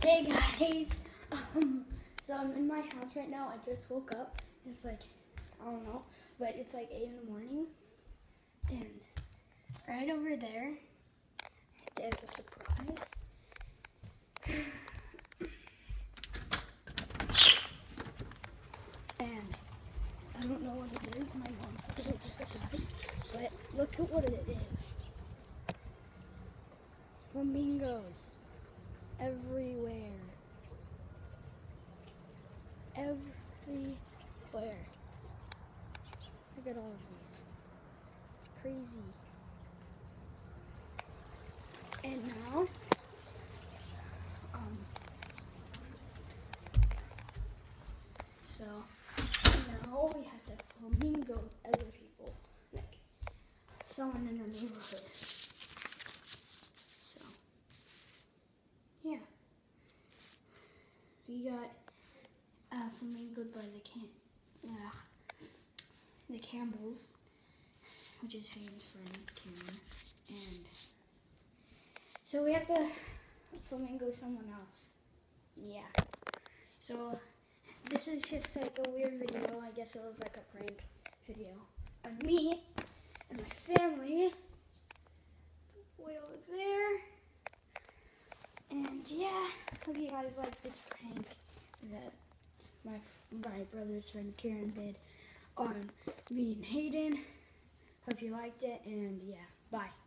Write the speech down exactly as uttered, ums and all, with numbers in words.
Hey guys, um, so I'm in my house right now. I just woke up and it's like, I don't know, but it's like eight in the morning. And right over there, there's a surprise. And I don't know what it is. My mom said it was a surprise, but look at what it is. Flamingos everywhere. Everywhere. Look at all of these. It's crazy. And now, um, so now we have to flamingo other people, like someone in our neighborhood. So, yeah. We got uh, flamingoed by the can, uh, the Campbells, which is Hayden's friend Karen, and so we have to flamingo someone else. Yeah. So this is just like a weird video. I guess it looks like a prank video of me and my family. It's way over there. And yeah, hope you guys like this prank that my my brother's friend Karen did on me and Hayden. Hope you liked it, and yeah, bye.